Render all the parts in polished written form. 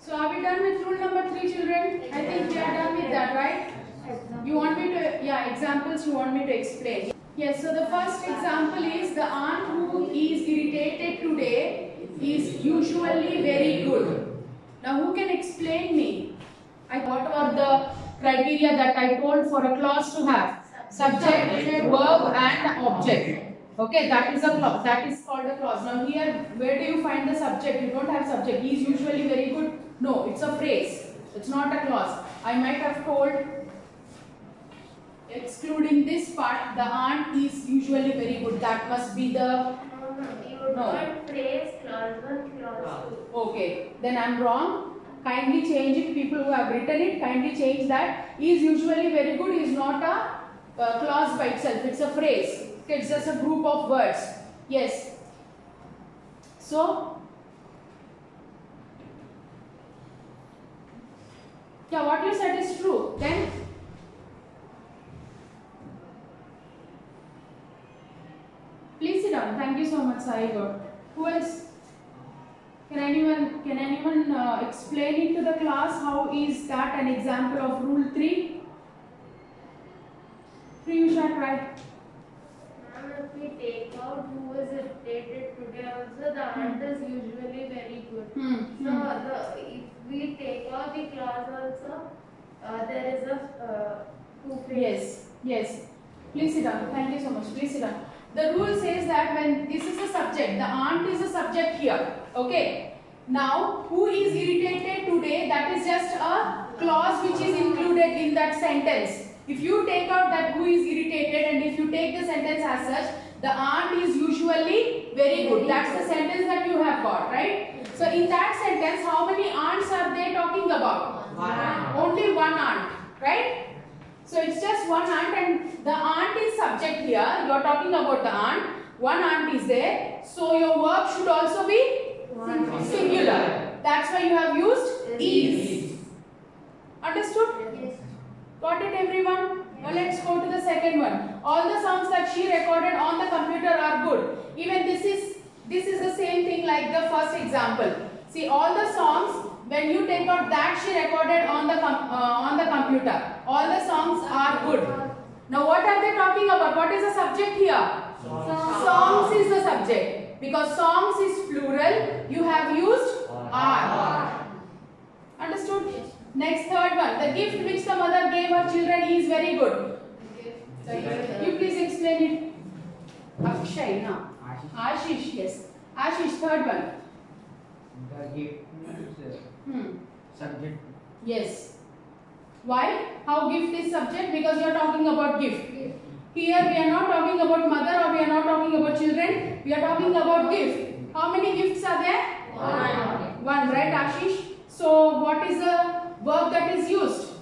So are we done with rule number 3, children? I think we are done with that, right? You want me to, yeah, examples you want me to explain. Yes, so the first example is the aunt who is irritated today is usually very good. Now who can explain me? What are the criteria that I told for a clause to have? Subject, verb and object. Okay, that is a clause. That is called a clause. Now here, where do you find the subject? You don't have subject. He is usually very good. No, it's a phrase. It's not a clause. I might have told, excluding this part, the aunt is usually very good. That must be the... No. Phrase, clause 1, clause 2. Okay, then I am wrong. Kindly change it. People who have written it, kindly change that. Is usually very good is not a clause by itself. It's a phrase. It's just a group of words. Yes. So, yeah, what you said is true. Then, please sit down. Thank you so much, Sai. Who else? Can anyone explain it to the class? How is that an example of rule 3? Priyusha, try. If we take out who is irritated today also, the aunt is usually very good. So if we take out the clause also, there is a two phrase. Yes. Please sit down. Thank you so much. Please sit down. The rule says that when this is the subject, the aunt is a subject here. Okay. Now, who is irritated today? That is just a clause which is included in that sentence. If you take out that who is irritated and if you take the sentence as such, the aunt is usually very good. That's the sentence that you have got, right? So in that sentence, how many aunts are they talking about? Only one aunt, right? So it's just one aunt and the aunt is subject here. You are talking about the aunt. One aunt is there. So your verb should also be singular. That's why you have used is. Understood? Yes. Got it, everyone? Now let's go to the second one. All the songs that she recorded on the computer are good. Even this is the same thing like the first example. See, all the songs, when you take out that she recorded on the computer, all the songs are good. Now what are they talking about? What is the subject here? Songs is the subject. Because songs is plural, you have used are. Understood? Next, third one. The gift which the mother gave her children is very good. You please explain it. Akshay, no. Ashish, yes. Ashish, third one. The gift is subject. Yes. Why? How gift is subject? Because you are talking about gift. Here we are not talking about mother or we are not talking about children. We are talking about gift. How many gifts are there? One, right, Ashish? So what is the verb that is used?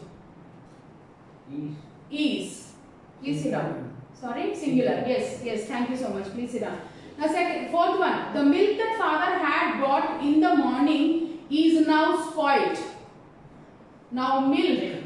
Is. Please sit down. Sorry, singular. Yes. Thank you so much. Please sit down. Now, fourth one. The milk that father had brought in the morning is now spoilt. Now, milk.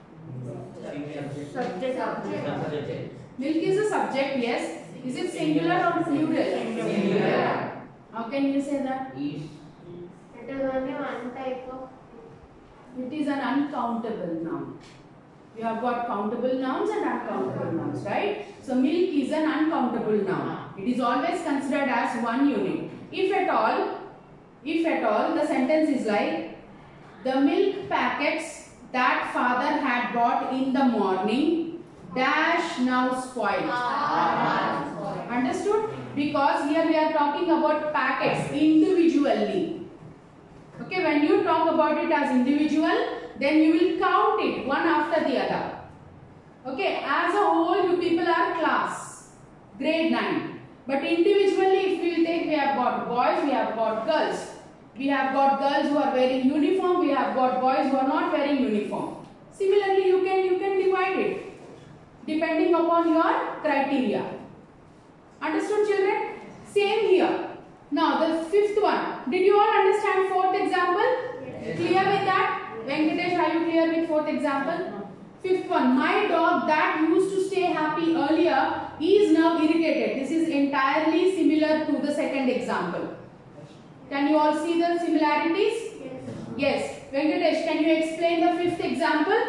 Subject. Milk is a subject, yes. Is it singular or plural? Singular. How can you say that? Is. It is only one type of. It is an uncountable noun. You have got countable nouns and uncountable nouns, right? So milk is an uncountable noun. It is always considered as one unit. If at all, the sentence is like, the milk packets that father had brought in the morning dash now spoiled. Understood? Because here we are talking about packets individually. Okay, when you talk about it as individual, then you will count it one after the other. Okay, as a whole, you people are class, grade 9. But individually, if we will take, we have got boys, we have got girls. We have got girls who are wearing uniform, we have got boys who are not wearing uniform. Similarly, you can divide it depending upon your criteria. Understood, children? Same here. Now, the fifth one. Did you all understand fourth example? Yes. Clear with that? Venkatesh, are you clear with fourth example? Fifth one. My dog that used to stay happy earlier is now irritated. This is entirely similar to the second example. Can you all see the similarities? Yes. Yes. Venkatesh, can you explain the fifth example?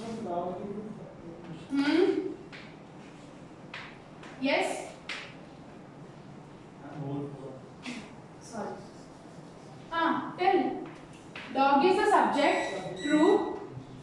Yes? Sorry. Tell. Dog is the subject. True.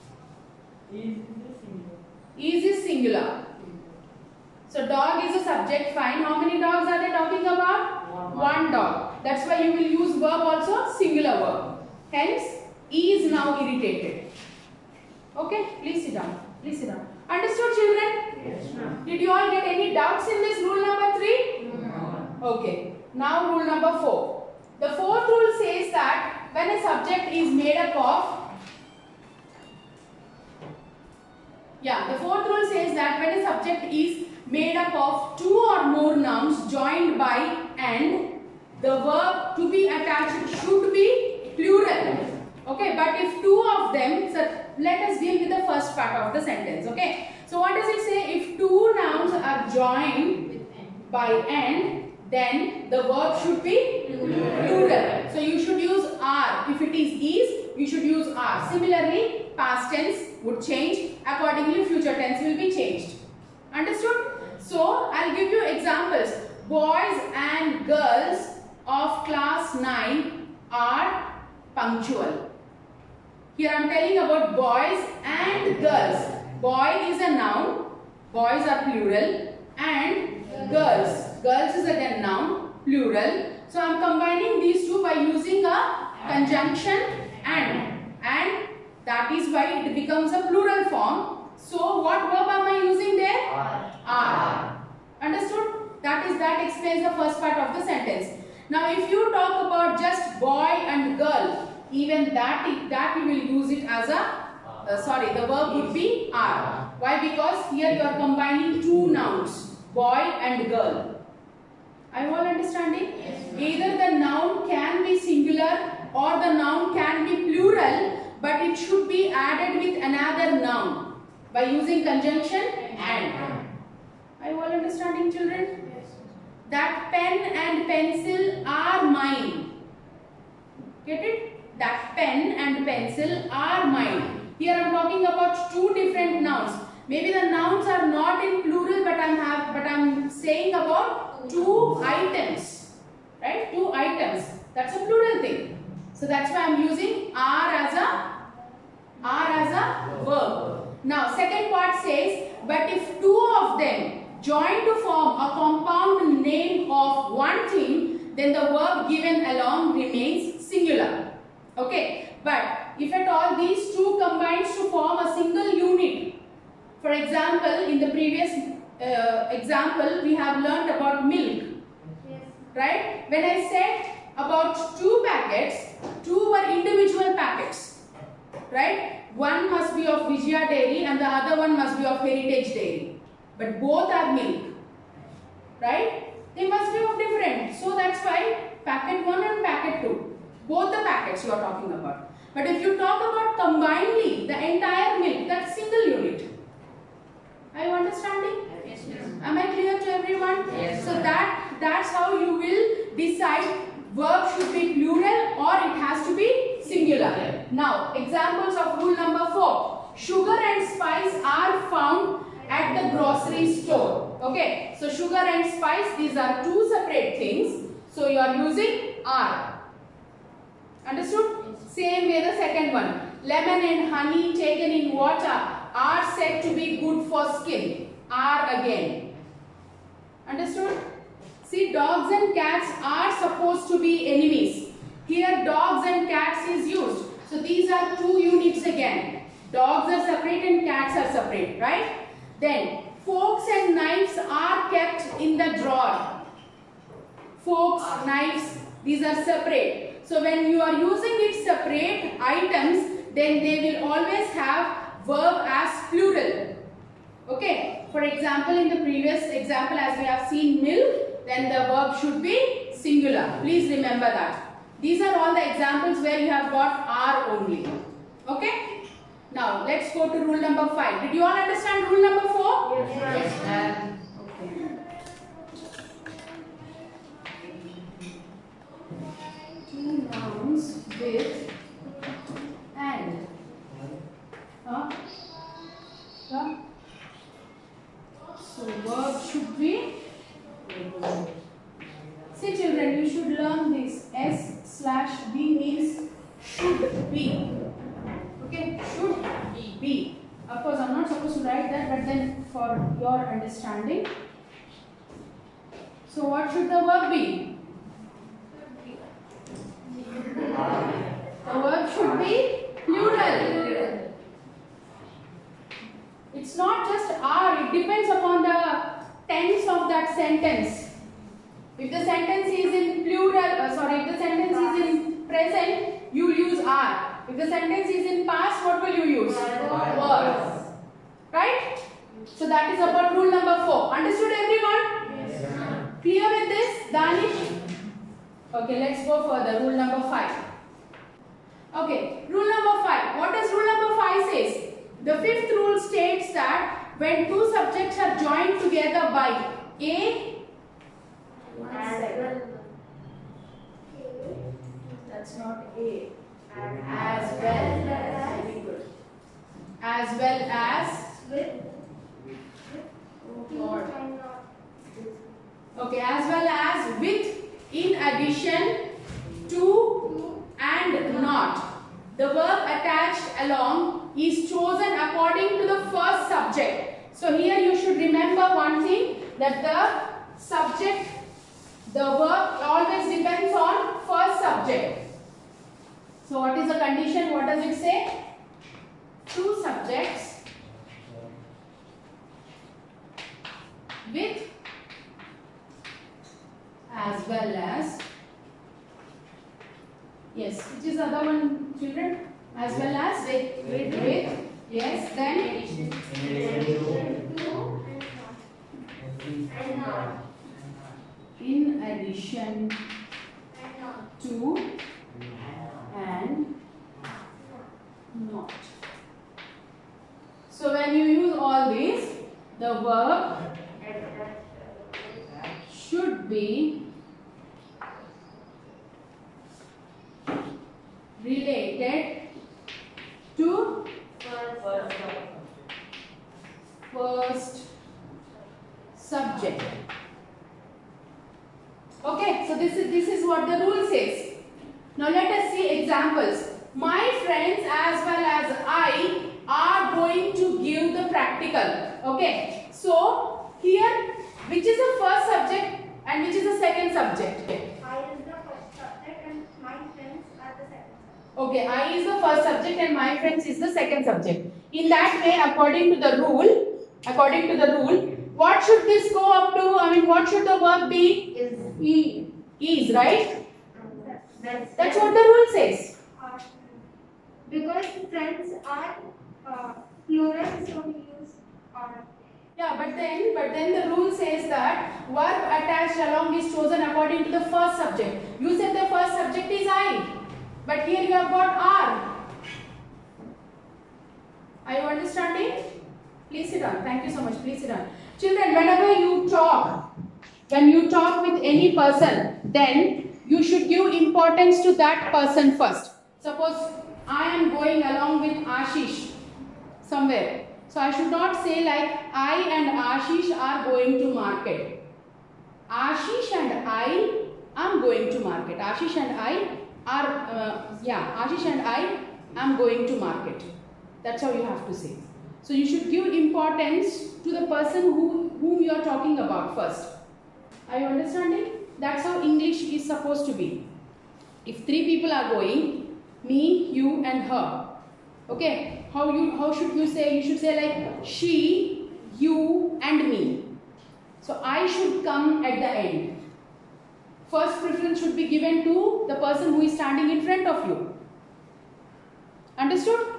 Is singular. So dog is a subject. Fine. How many dogs are they talking about? One dog. That's why you will use verb also, singular verb. Hence, is now irritated. Okay? Please sit down. Please sit down. Understood, children? Yes, ma'am. Did you all get any doubts in this rule number 3? No. Okay. Now rule number 4. The fourth rule says that when a subject is made up of the fourth rule says that when a subject is made up of two or more nouns joined by and, the verb to be attached should be plural. Okay, but if two of them, so let us deal with the first part of the sentence. Okay, so what does it say? If two nouns are joined by and, then the verb should be plural. So you should use are. If it is, you should use are. Similarly, past tense would change. Accordingly, future tense will be changed. Understood? So I'll give you examples. Boys and girls of class 9 are punctual. Here I am telling about boys and girls. Boy is a noun. Boys are plural. And girls. Girls is again noun, plural. So I am combining these two by using a conjunction and that is why it becomes a plural form. So what verb am I using there? Are. Understood? That explains the first part of the sentence. Now if you talk about just boy and girl, even that you will use it as a the verb would be are. Why? Because here you are combining two nouns, boy and girl. Are you all understanding? Yes. Either the noun can be singular or the noun can be plural, but it should be added with another noun by using conjunction and. Are you all understanding, children? Yes. That pen and pencil are mine. Get it? That pen and pencil are mine. Here I am talking about two different nouns. Maybe the nouns are not in plural, but I'm saying about two items, right? Two items. That's a plural thing. So that's why I'm using are as a verb. Now second part says, but if two of them join to form a compound name of one thing, then the verb given along remains singular. Okay, but if at all these two combines to form a single unit, for example, in the previous example we have learned about milk, Yes. right? When I said about two packets, two were individual packets, right? One must be of Vijaya Dairy and the other one must be of Heritage Dairy, but both are milk, right? They must be of different. So that's why packet 1 and packet 2, both the packets you are talking about. But if you talk about combinedly the entire milk, that's single unit. Are you understanding? Yes. Am I clear to everyone? Yes. So that's how you will decide verb should be plural or it has to be singular. Now examples of rule number 4. Sugar and spice are found at the grocery store. Okay, so sugar and spice, these are two separate things. So you are using are. Understood? Same way the second one. Lemon and honey taken in water are said to be good for skin. Are again. Understood? See, dogs and cats are supposed to be enemies. Here dogs and cats is used. So these are two units again. Dogs are separate and cats are separate, right? Then forks and knives are kept in the drawer. Forks, knives, these are separate. So when you are using it separate items, then they will always have verb as plural. Okay. For example, in the previous example as we have seen milk, then the verb should be singular. Please remember that. These are all the examples where you have got are only. Okay. Now let's go to rule number 5. Did you all understand rule number 4? Yes. Okay. Two nouns with and learn this. S/B means should be. Okay, should be. Of course, I'm not supposed to write that, but then for your understanding. So, what should the verb be? The verb should be plural. It's not just are, it depends upon the tense of that sentence. If the sentence is in plural, if the sentence is in present, you use are. If the sentence is in past, what will you use? Was. Right? So that is about rule number 4. Understood everyone? Yes. Clear with this, Danish? Okay, let's go further. Rule number 5. Okay, rule number 5. What does rule number 5 says? The fifth rule states that when two subjects are joined together by A, that's not A, as well as, very good, as well as, oh God. Okay, as well as with, in addition to, and not. The verb attached along is chosen according to the first subject. So here you should remember one thing, that the subject, the verb always depends on first subject. So what is the condition? What does it say? Two subjects with, as well as, yes, which is the other one, children? As well as with, yes, then in addition to and not. So when you use all these, the verb should be related to first subject. Okay, so this is what the rule says. Now let us see examples. My friends as well as I are going to give the practical. Okay, so here which is the first subject and which is the second subject? I is the first subject and my friends are the second subject. Okay, I is the first subject and my friends is the second subject. In that way, according to the rule, what should this go up to? What should the verb be? Is, right? That's what the rule says. Because friends are plural, so we use are. Yeah, but then the rule says that verb attached along is chosen according to the first subject. You said the first subject is I, but here you have got are. Are you understanding? Please sit down. Thank you so much. Please sit down. Children, whenever you talk, when you talk with any person, then you should give importance to that person first. Suppose I am going along with Ashish somewhere. So I should not say like I and Ashish are going to market. Ashish and I am going to market. Ashish and I are, Ashish and I am going to market. That's how you have to say. So you should give importance to the person whom you are talking about first. Are you understanding? That's how English is supposed to be. If three people are going, me, you and her. Okay, how should you say? You should say like she, you and me. So I should come at the end. First preference should be given to the person who is standing in front of you. Understood?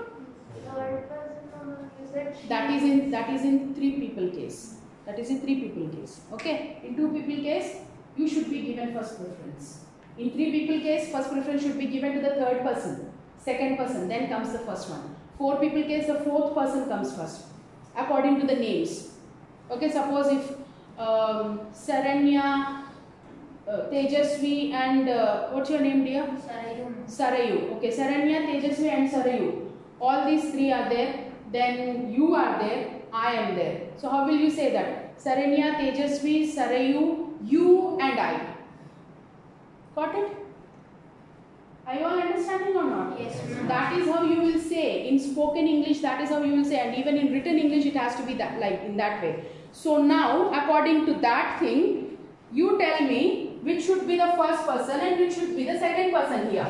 That is in three people case. That is in three people case. Okay. In two people case, you should be given first preference. In three people case, first preference should be given to the third person, second person, then comes the first one. Four people case, the fourth person comes first, according to the names. Okay. Suppose if Saranya, Tejasvi and what's your name, dear? Sarayu. Okay. Saranya, Tejasvi and Sarayu. All these three are there. Then you are there, I am there. So how will you say that? Saranya, Tejasvi, Sarayu, you and I. Got it? Are you all understanding or not? Yes, That is how you will say in spoken English. That is how you will say, and even in written English, it has to be that like in that way. So now, according to that thing, you tell me which should be the first person and which should be the second person here.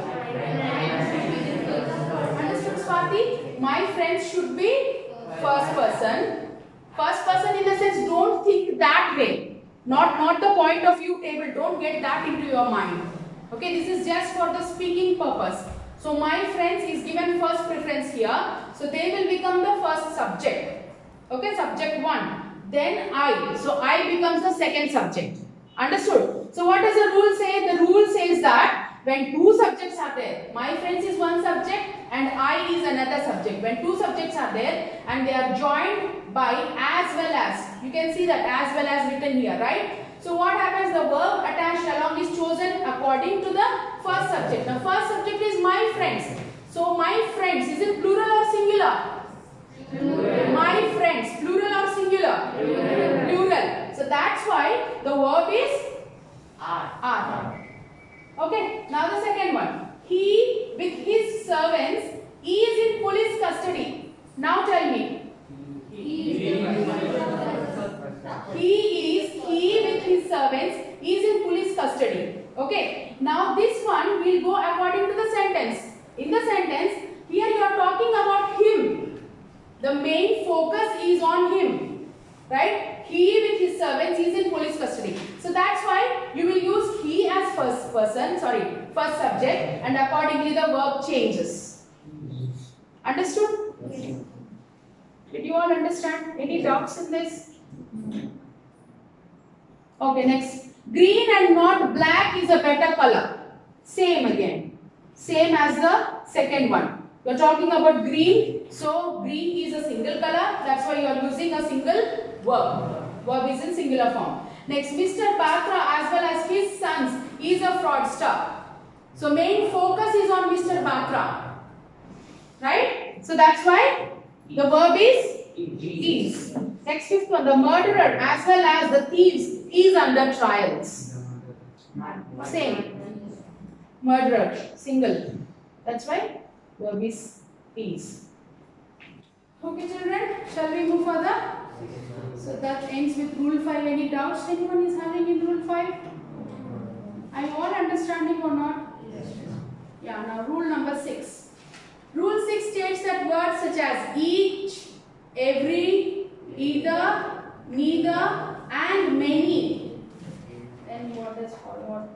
Understood, Swati? My friends should be first person. First person in the sense, don't think that way. Not the point of view table. Don't get that into your mind. Okay, this is just for the speaking purpose. So my friends is given first preference here. So they will become the first subject. Okay, subject 1. Then I. So I becomes the second subject. Understood? So what does the rule say? The rule says that when two subjects are there, my friends is one subject and I is another subject. When two subjects are there and they are joined by as well as, you can see that as well as written here, right? So what happens? The verb attached along is chosen according to the first subject. The first subject is my friends. So my friends, is it plural or singular? Plural. My friends, plural or singular? Plural. Plural. So that's why the verb is are. Okay, now the second one. He with his servants is in police custody. Now tell me. He with his servants is in police custody. Okay. Now this one will go according to the sentence. In the sentence, here you are talking about him. The main focus is on him. Right? He with his servants is in police custody. So that's why you will use he as first subject, and accordingly the verb changes. Understood? Yes. Did you all understand? Any doubts in this? Okay, next. Green and not black is a better color. Same again. Same as the second one. You are talking about green. So green is a single color. That's why you are using a single verb. Verb is in singular form. Next, Mr. Batra as well as his sons is a fraudster. So main focus is on Mr. Batra. Right? So that's why the verb is. Next, fifth one. The murderer as well as the thieves is under trials. Same. Murderer, single. That's why verb is. Okay, children, shall we move further? So that ends with rule 5. Any doubts anyone is having in rule 5? Are you all understanding or not? Yes. Yeah, now rule number 6. Rule 6 states that words such as each, every, either, neither and many. Then what does follow?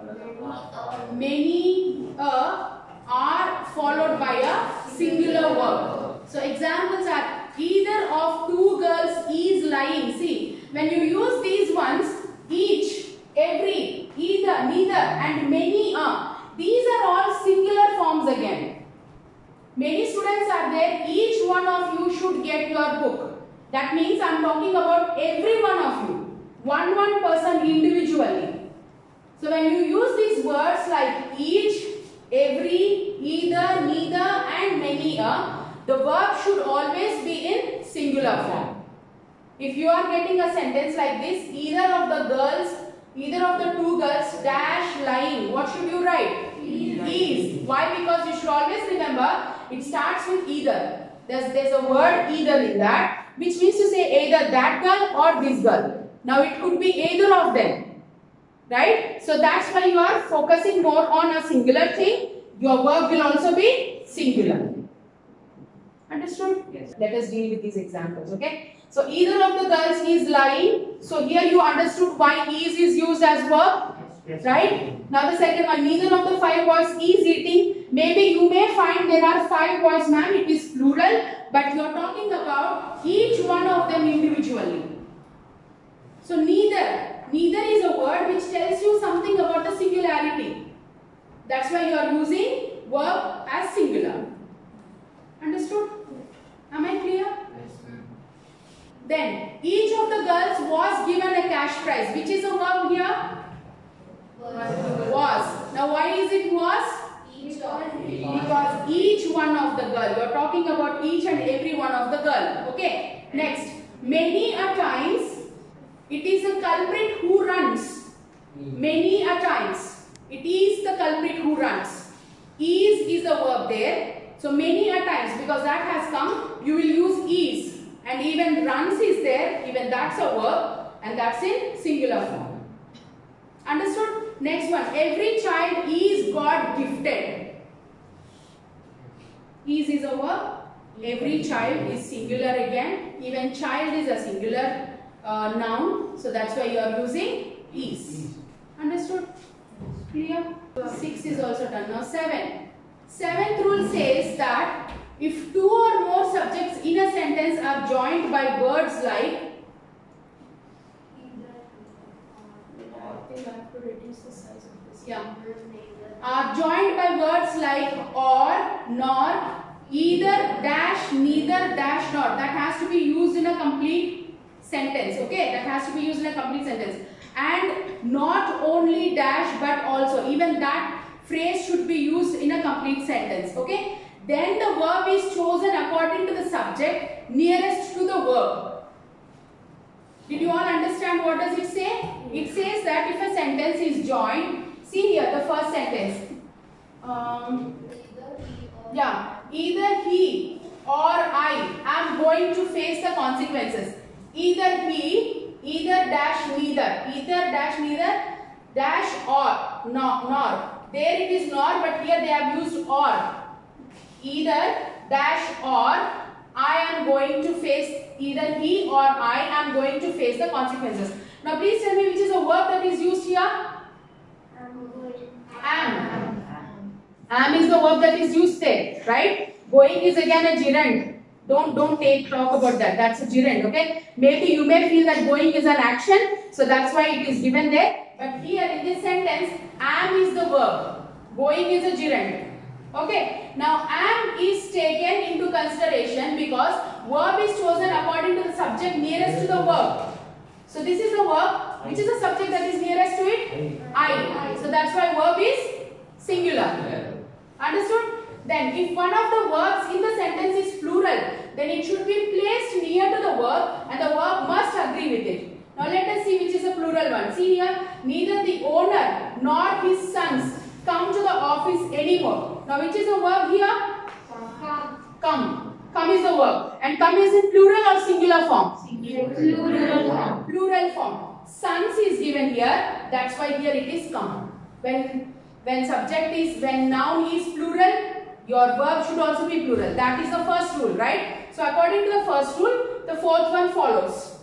Many are followed by a singular verb. So examples are either of two girls is lying. See, when you use these ones, each, every, either, neither and many are. These are all singular forms again. Many students are there. Each one of you should get your book. That means I am talking about every one of you. One person individually. So when you use these words like each, every, either, neither and many are, the verb should always be in singular form. If you are getting a sentence like this, either of the two girls dash lying, what should you write? Is. Why? Because you should always remember it starts with either. There's a word either in that, which means to say either that girl or this girl. Now it could be either of them. Right? So that's why you are focusing more on a singular thing. Your verb will also be singular. Understood? Yes. Let us deal with these examples. Okay. So either of the girls is lying. So here you understood why is used as verb. Yes. Right? Now the second one. Neither of the 5 boys is eating. Maybe you may find there are 5 boys, ma'am. It is plural. But you are talking about each one of them individually. So neither is a word which tells you something about the singularity. That's why you are using verb as singular. Understood? Am I clear? Yes, ma'am. Then, each of the girls was given a cash prize. Which is a verb here? Was. Now, why is it was? Because each one of the girl. You are talking about each and every one of the girl. Okay. Next, many a times, it is a culprit who runs. Many a times. It is the culprit who runs. Is the verb there. So many a times, because that has come, you will use is. And even runs is there, even that's a verb, and that's in singular form. Understood? Next one. Every child is God gifted. Is a verb. Every child is singular again. Even child is a singular noun. So that's why you are using is. Understood? Clear? 6 is also done. Now 7. 7th rule says that if 2 or more subjects in a sentence are joined by words like, are joined by words like or, nor, either, dash, neither, dash, not. That has to be used in a complete sentence. Okay, that has to be used in a complete sentence. And not only dash but also, even that phrase should be used in a complete sentence. Okay, then the verb is chosen according to the subject nearest to the verb. Did you all understand what does it say? It says that if a sentence is joined, see here the first sentence. Either he or I am going to face the consequences. Either he, either dash neither, either dash neither, dash or, nor. There it is nor, but here they have used or. Either dash or I am going to face, either he or I am going to face the consequences. Now please tell me which is a verb that is used here? Am. Am is the verb that is used there, right? Going is again a gerund. Don't talk about that. That's a gerund, okay? Maybe you may feel that going is an action, so that's why it is given there. But here in this sentence, am is the verb. Going is a gerund. Okay. Now am is taken into consideration because verb is chosen according to the subject nearest to the verb. So this is the verb. Which is the subject that is nearest to it? I. So that's why verb is singular. Understood? Then if one of the verbs in the sentence is plural, then it should be placed near to the verb and the verb must agree with it. Now let us see which is a plural one. See here, neither the owner nor his sons come to the office anymore. Now which is the verb here? Come. Come is the verb. And come is in plural or singular form? Plural form. Plural form. Sons is given here. That's why here it is come. When subject is, when noun is plural, your verb should also be plural. That is the first rule, right? So according to the first rule, the fourth one follows.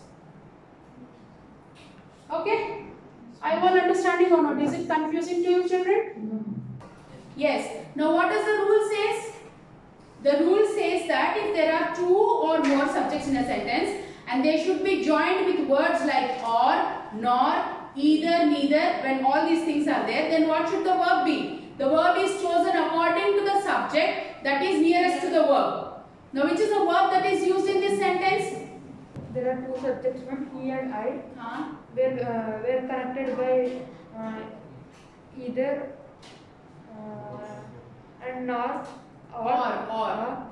Okay? Are you all understanding or not? Is it confusing to you, children? Yes. Now what does the rule says? The rule says that if there are 2 or more subjects in a sentence and they should be joined with words like or, nor, either, neither, when all these things are there, then what should the verb be? The verb is chosen according to the subject that is nearest to the verb. Now which is the verb that is used in this sentence? There are 2 subjects, one he and I, were connected by either and nor or.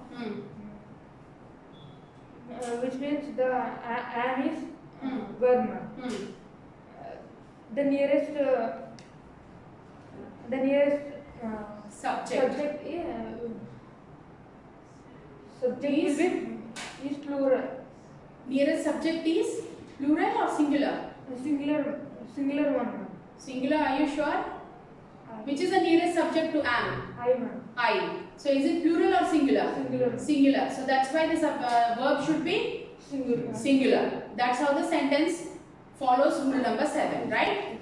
Which means the am is verb. The nearest subject is plural. Nearest subject is plural or singular? Singular one. Singular, are you sure? Which is the nearest subject to am? I. So is it plural or singular? Singular. So that's why this verb should be singular. That's how the sentence follows rule number 7, right?